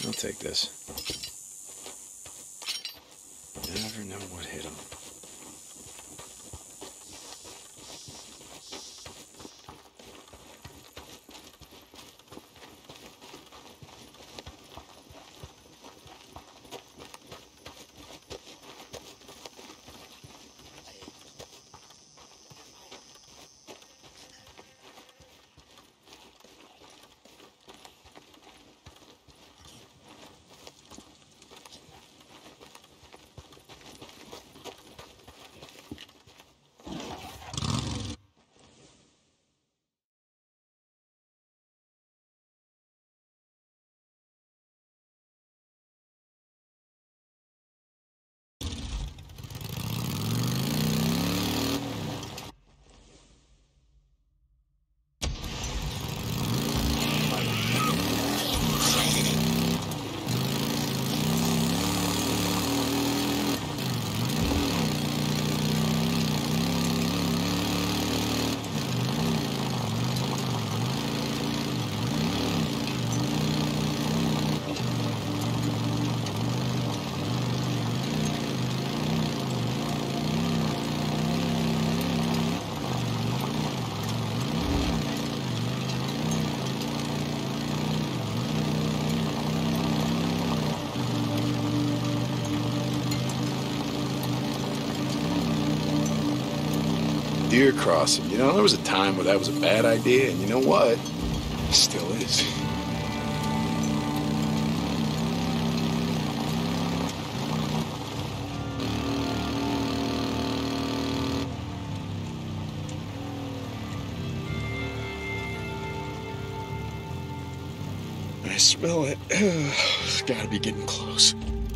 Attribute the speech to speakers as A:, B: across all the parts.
A: I'll take this. You never know what hit him. Deer crossing. You know, there was a time where that was a bad idea, and you know what? It still is. I smell it. It's gotta be getting close.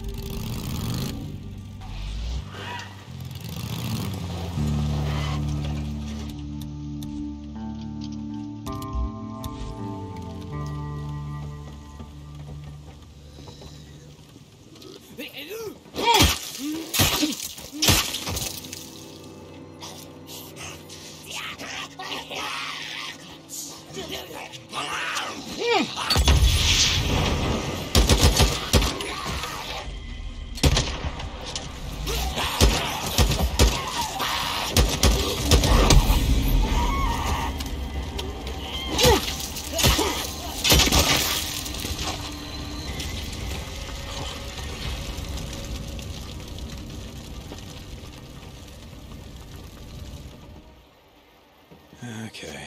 A: Okay.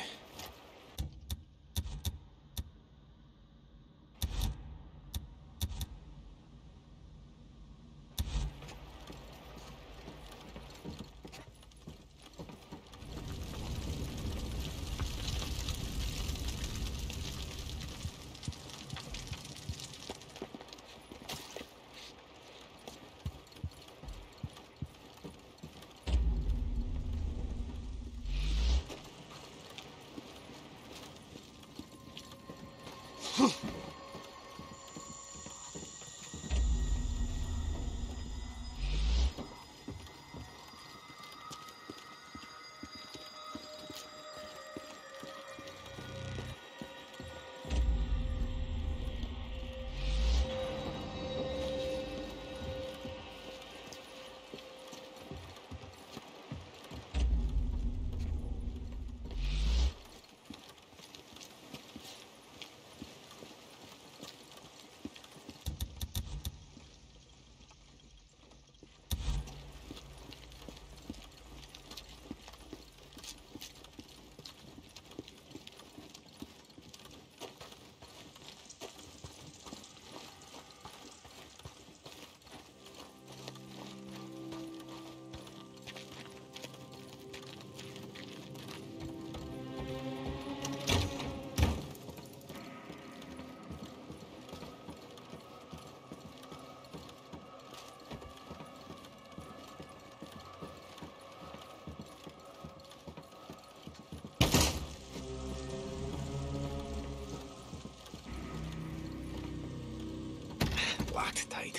A: Locked tight.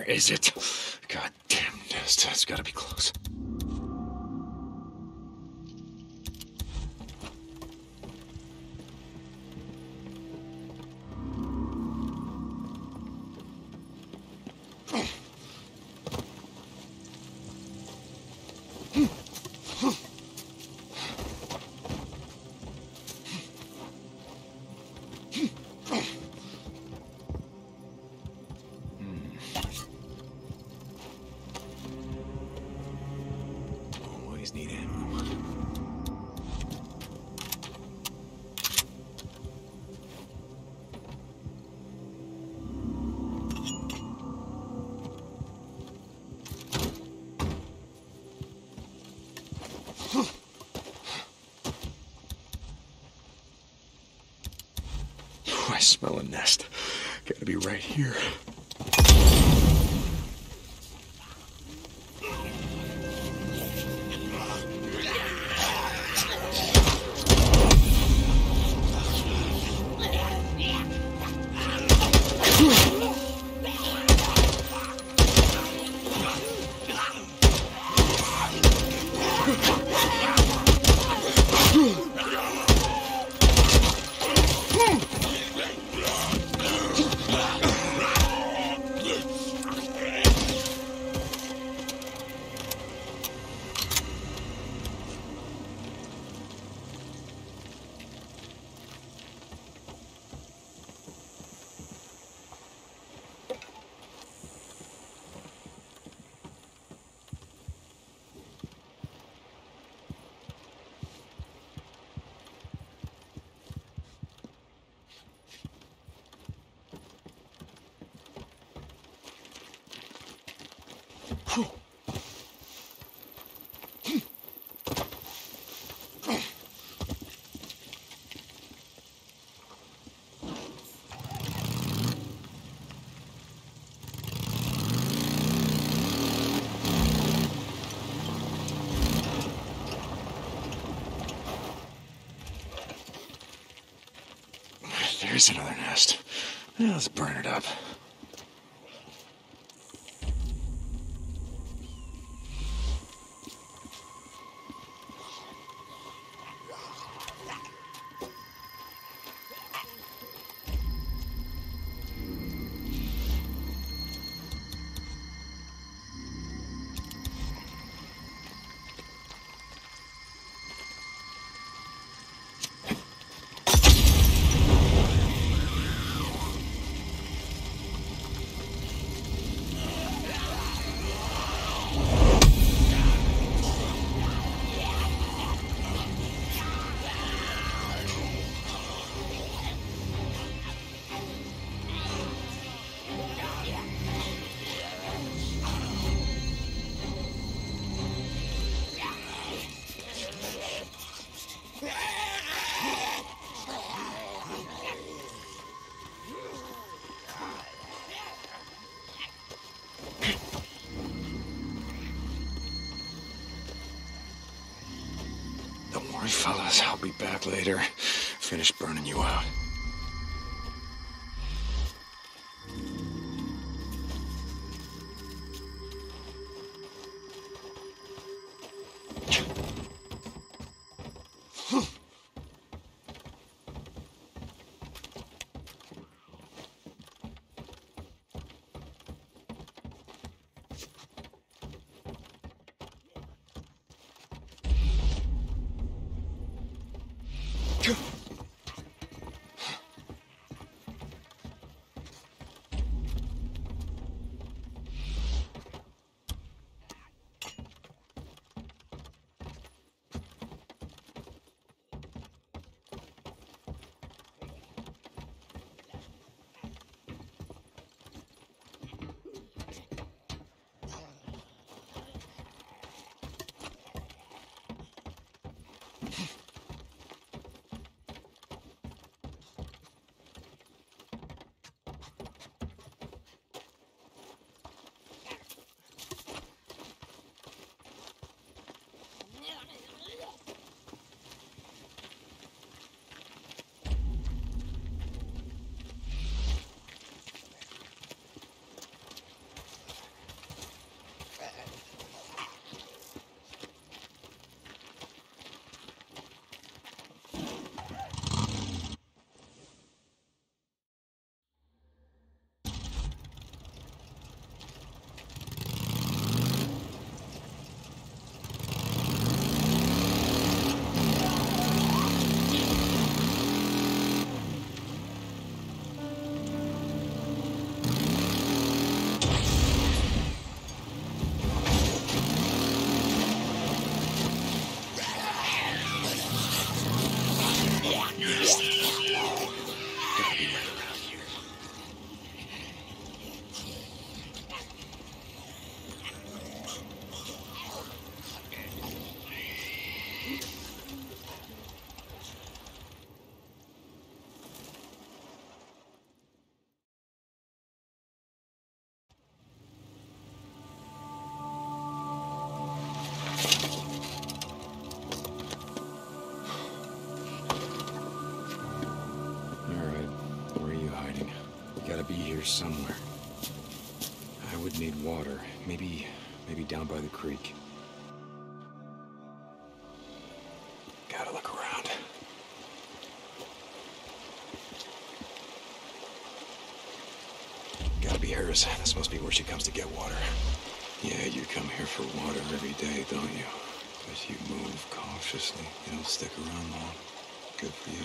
A: Where is it? God damn nest. It's gotta be close. Always need ammo. I smell a nest. Gotta be right here. There's another nest. Now let's burn it up. Don't worry, fellas. I'll be back later. Finish burning you out. gotta be here somewhere. I would need water. Maybe down by the creek. Gotta look around. Gotta be hers. This must be where she comes to get water. Yeah, you come here for water every day, don't you? But you move cautiously. You don't stick around long. Good for you.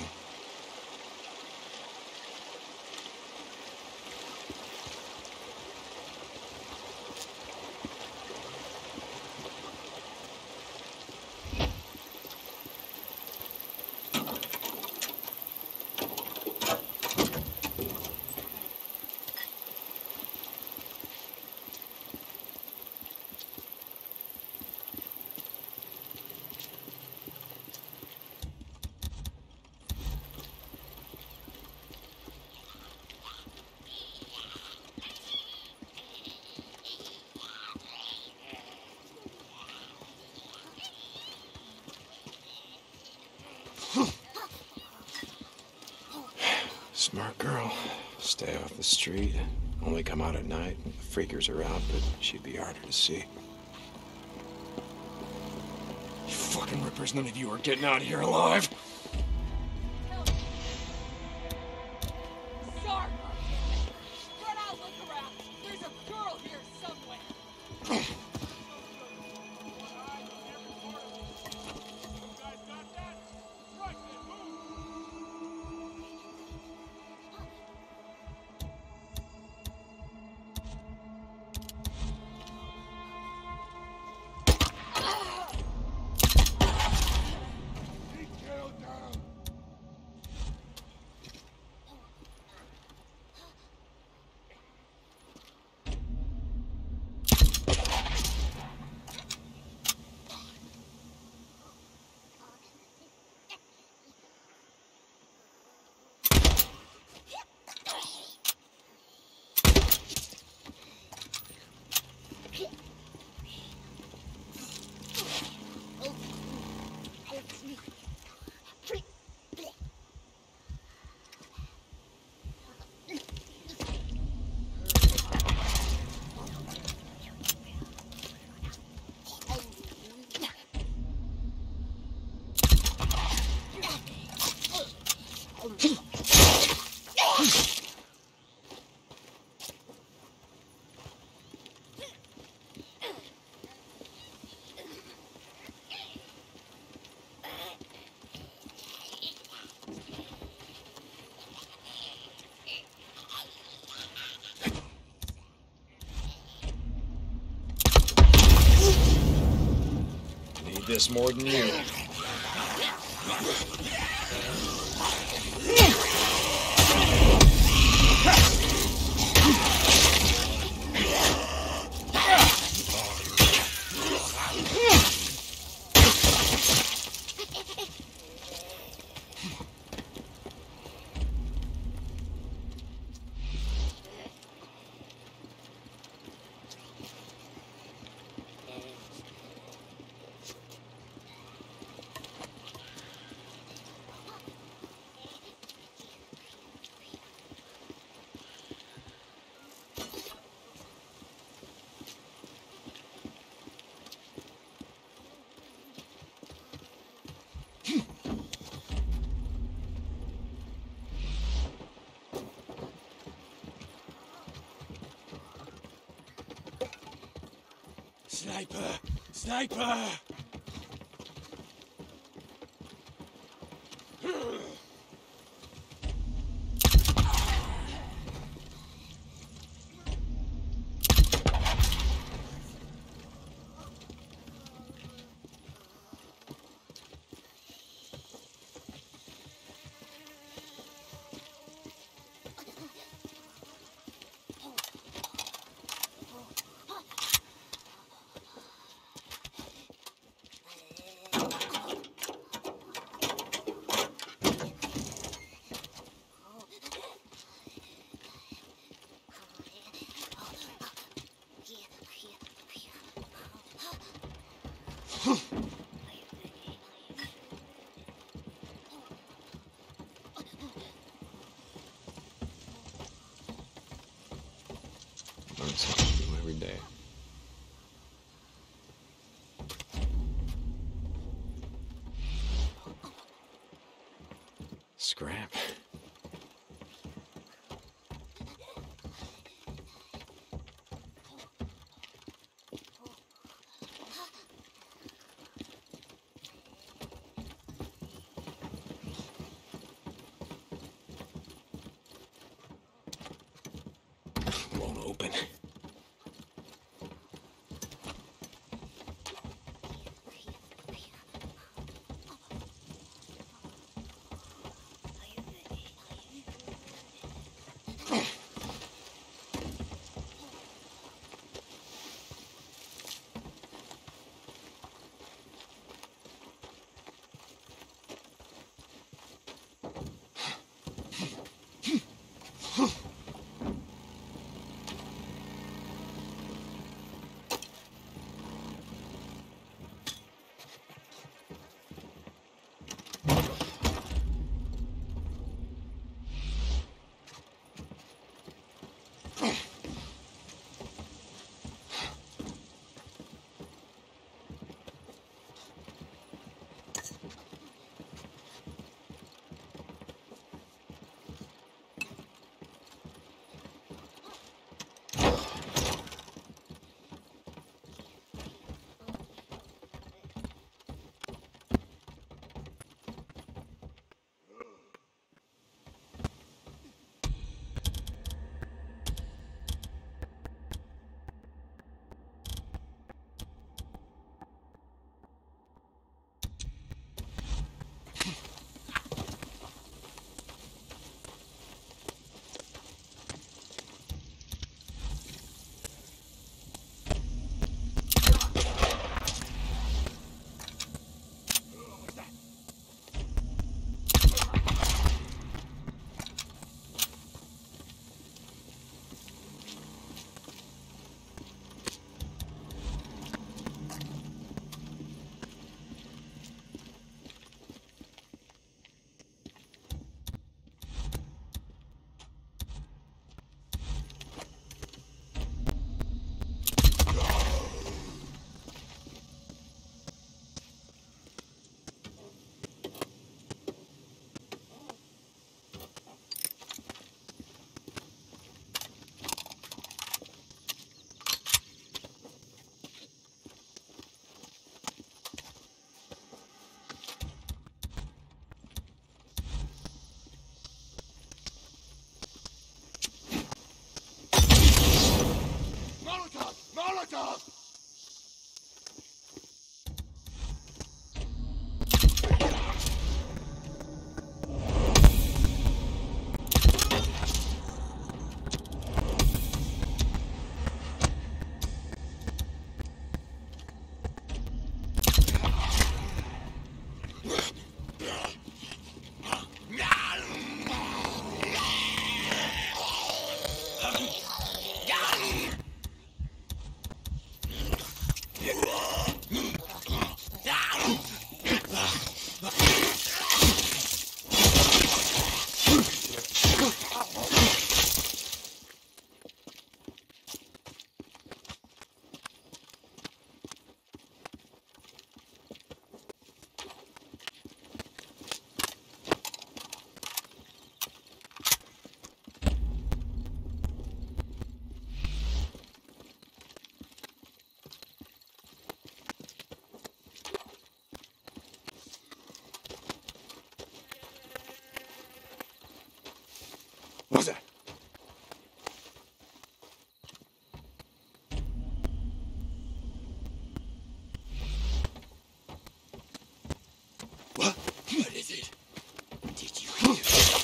A: Smart girl. Stay off the street. Only come out at night when the freakers are out, but she'd be harder to see. You fucking rippers, none of you are getting out of here alive.
B: Sorry. Spread out, look around. There's a girl here somewhere.
A: Need this more than you. Sniper! Sniper! learn something new every day. Scrap. Won't open. What's that? What? What is it? Did you hear?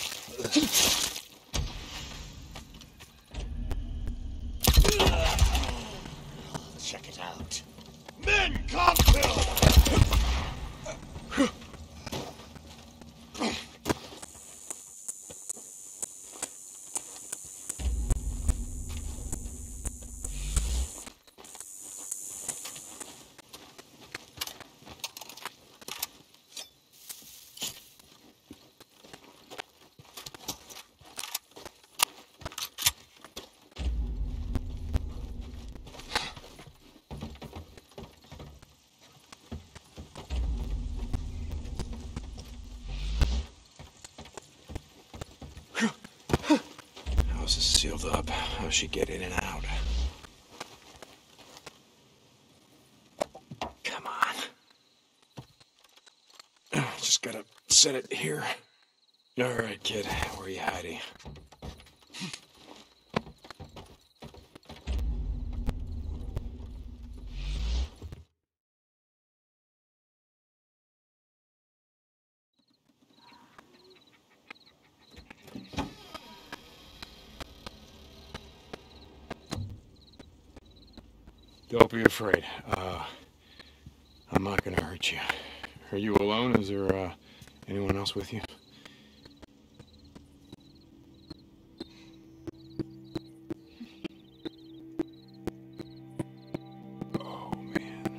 A: Check it out. Men, cocktail! house is sealed up. How's she get in and out? Come on. Just gotta set it here. All right, kid. Where are you hiding? Don't be afraid. I'm not gonna hurt you. Are you alone? Is there anyone else with you? Oh man.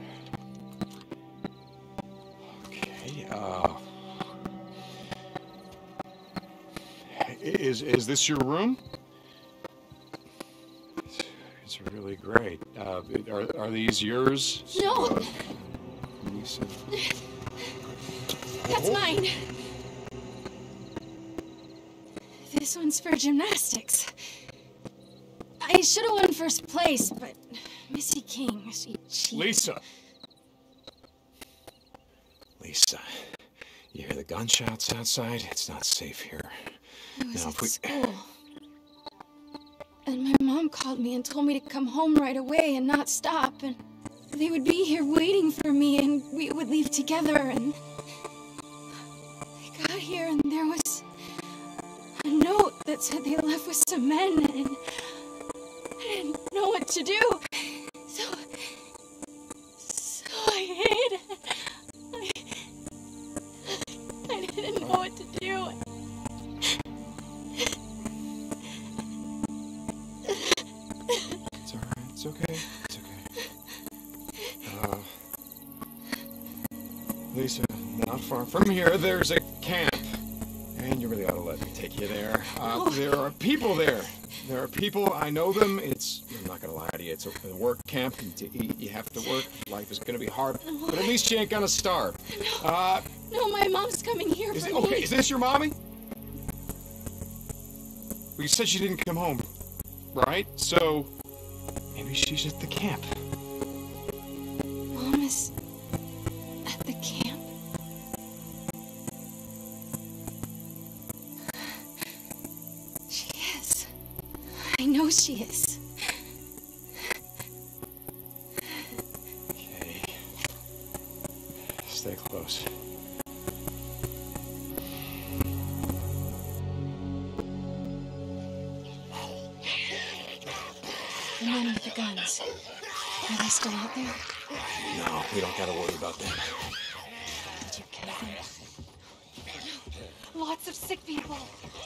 A: Okay. Is this your room? It's really great. Are these yours?
B: No.
A: Lisa?
B: That's mine. This one's for gymnastics. I should have won first place, but Missy King, she cheated.
A: Lisa! Lisa, you hear the gunshots outside? It's not safe here.
B: I was
A: Now,
B: at school. And my mom called me and told me to come home right away and not stop, and they would be here waiting for me, and we would leave together, and I got here, and there was a note that said they left with some men, and I didn't know what to do, so I hid. I didn't know what to do.
A: It's alright, it's okay. It's okay. Lisa, not far from here, there's a camp. And you really ought to let me take you there. There are people there. There are people, I know them. I'm not gonna lie to you, it's a work camp. To eat, you have to work. Life is gonna be hard, but at least you ain't gonna starve.
B: No, my mom's coming here for me.
A: Okay, is this your mommy? Well, you said she didn't come home, right? So, maybe she's at the camp.
B: Mom is at the camp? She is. I know she is.
A: Okay. Stay close.
B: The men with the guns. Are they still out there?
A: No, we don't gotta worry about them.
B: Did you kill them? Lots of sick people.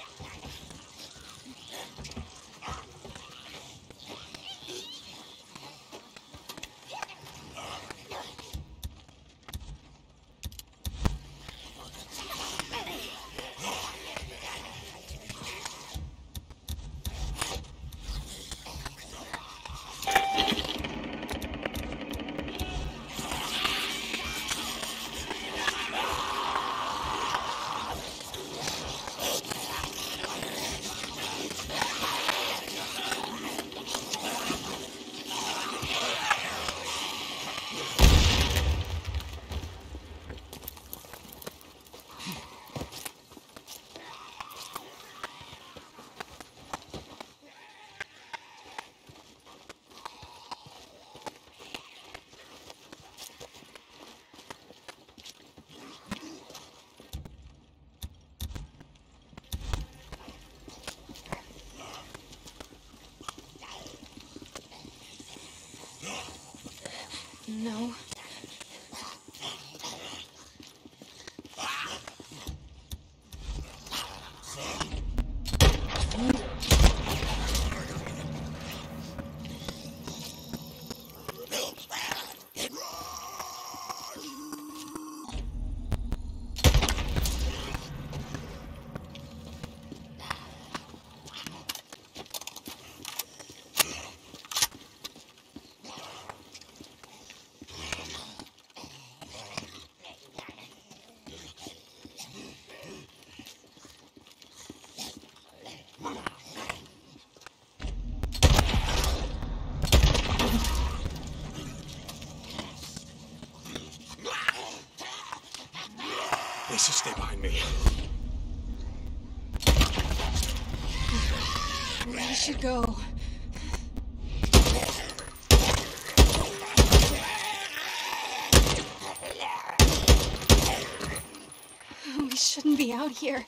B: No. I should go. We shouldn't be out here.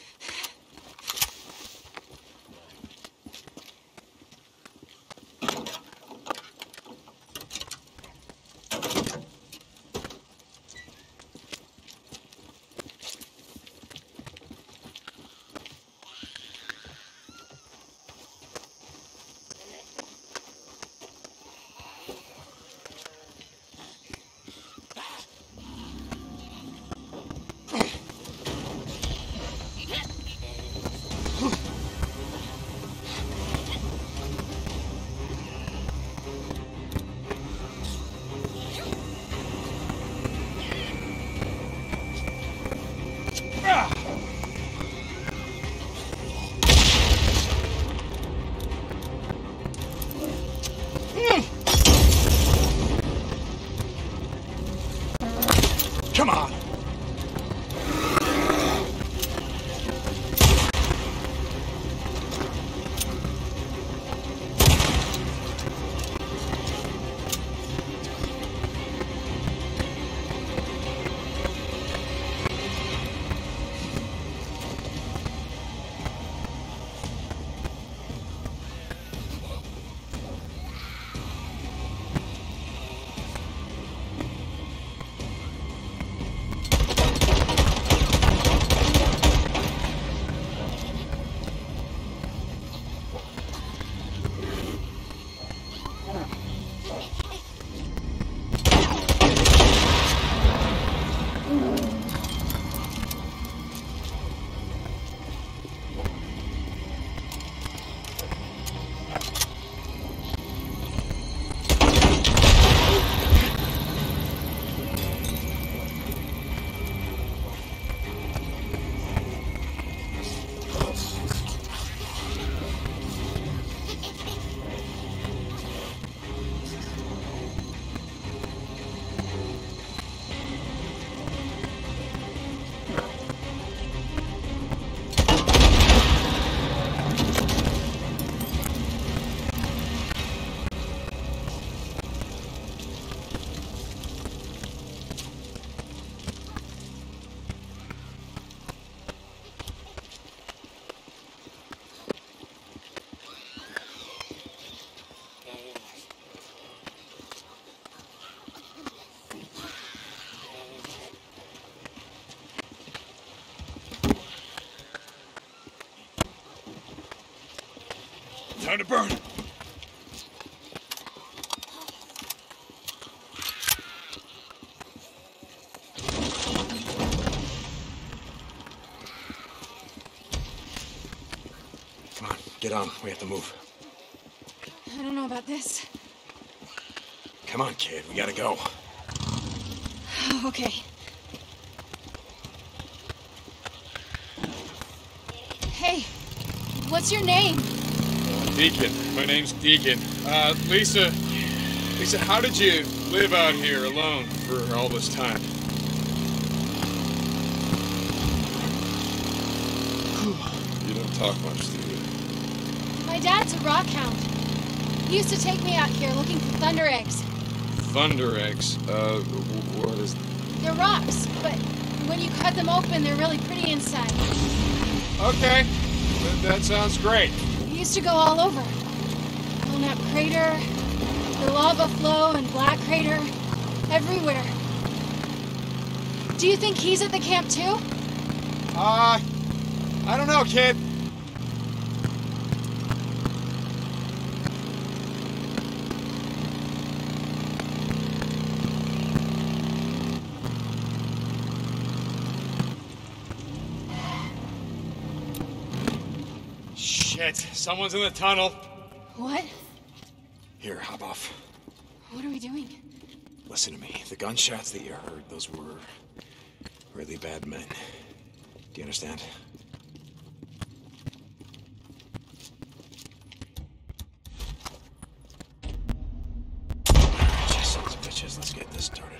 A: Come on! Time to burn. Come on, get on. We have to move.
B: I don't know about this.
A: Come on, kid. We gotta go.
B: Okay. Hey, what's your name?
C: Deacon. My name's Deacon. Lisa, how did you live out here alone for all this time? You don't talk much, do you?
B: My dad's a rock hound. He used to take me out here looking for thunder eggs.
C: Thunder eggs? What is...
B: They're rocks, but when you cut them open, they're really pretty inside.
C: Okay, that sounds great.
B: He used to go all over. Belknap Crater, the lava flow and Black Crater, everywhere. Do you think he's at the camp too?
C: I don't know, kid. Shit, someone's in the tunnel.
B: What?
A: Here, hop off.
B: What are we doing?
A: Listen to me. The gunshots that you heard, those were really bad men. Do you understand? Sons of bitches, let's get this started.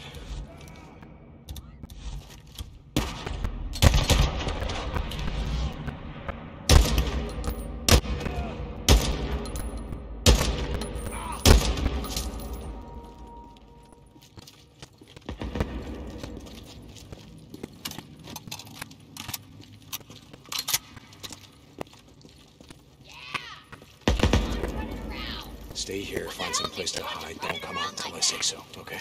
A: stay here, find some place to hide. Don't come out until I say so, okay?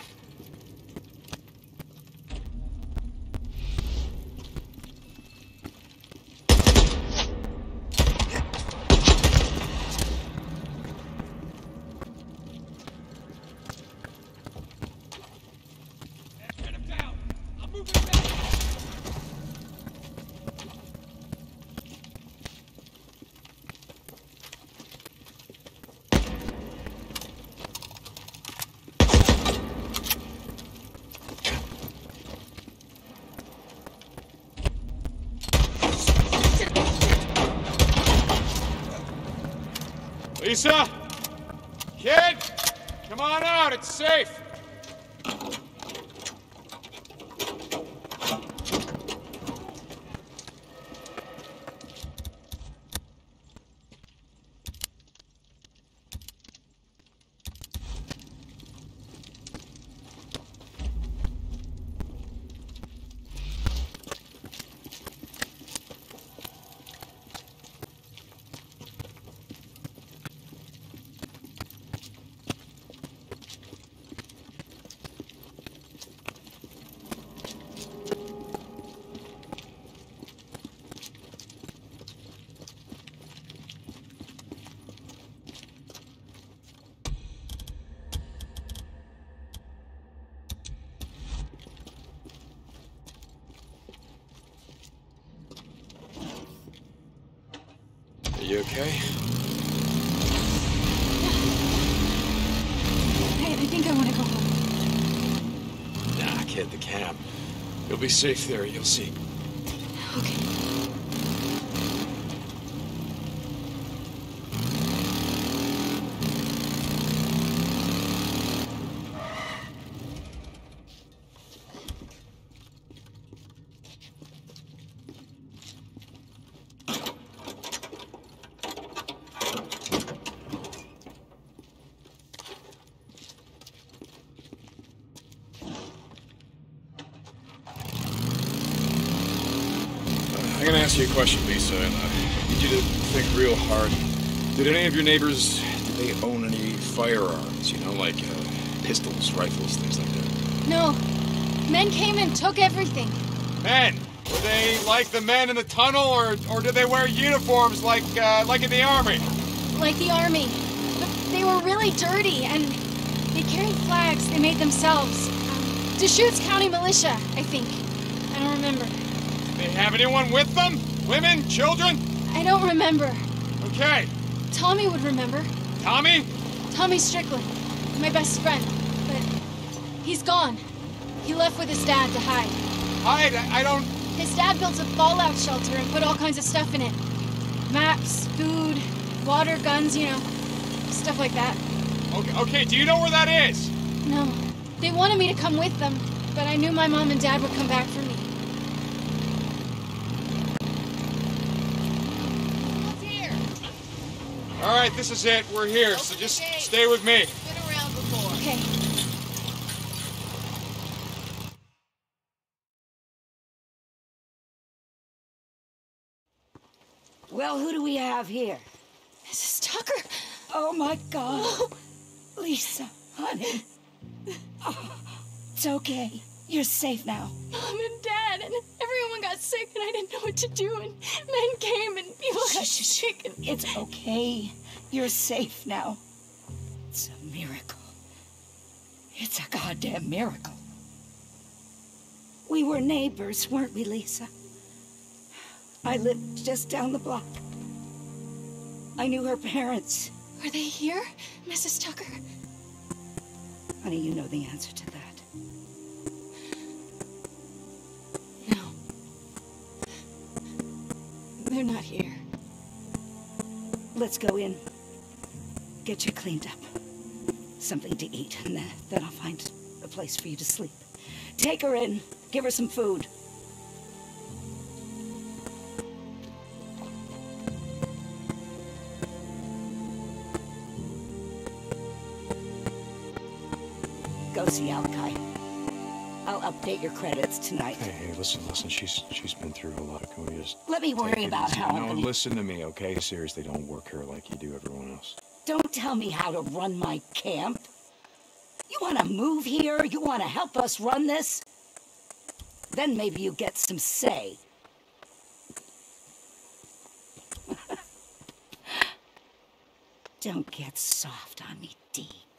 C: Lisa? Kid? Come on out, it's safe.
A: You okay?
B: I think I want to go home.
A: Nah, kid, the camp. You'll be safe there, you'll see.
B: Okay.
C: I'm gonna ask you a question, Lisa, and I need you to think real hard. Did any of your neighbors, did they own any firearms, you know, like pistols, rifles, things like that?
B: No. Men came and took everything.
C: Men? Were they like the men in the tunnel, or did they wear uniforms like in the army?
B: Like the army. But they were really dirty, and they carried flags they made themselves. Deschutes County Militia, I think. I don't remember.
C: Did they have anyone with them? Women? Children?
B: I don't remember.
C: Okay.
B: Tommy would remember.
C: Tommy?
B: Tommy Strickland. My best friend. But he's gone. He left with his dad to hide.
C: Hide? I don't...
B: His dad built a fallout shelter and put all kinds of stuff in it. Maps, food, water, guns, you know, stuff like that.
C: Okay, do you know where that is?
B: No. They wanted me to come with them, but I knew my mom and dad would come back for me.
C: All right, this is it. We're here, so just stay with me.
D: Been around before.
B: Okay.
D: Well, who do we have here?
B: Mrs. Tucker!
D: Oh my God. Lisa, honey. Oh, it's okay. You're safe now.
B: Mom and Dad and everyone got sick and I didn't know what to do and men came and people got sick and...
D: It's okay. You're safe now. It's a miracle. It's a goddamn miracle. We were neighbors, weren't we, Lisa? I lived just down the block. I knew her parents.
B: Were they here, Mrs. Tucker?
D: Honey, you know the answer to that.
B: No. They're not here.
D: Let's go in. Get you cleaned up. Something to eat, and then I'll find a place for you to sleep. Take her in. Give her some food. Go see Alakai. I'll update your credits tonight.
A: Hey, listen, she's been through a lot. Can we just...
D: Let me worry about how I'm
A: No,
D: gonna...
A: listen to me, okay? Seriously, don't work her like you do everyone else.
D: Don't tell me how to run my camp. You want to move here? You want to help us run this? Then maybe you get some say. Don't get soft on me, Deke.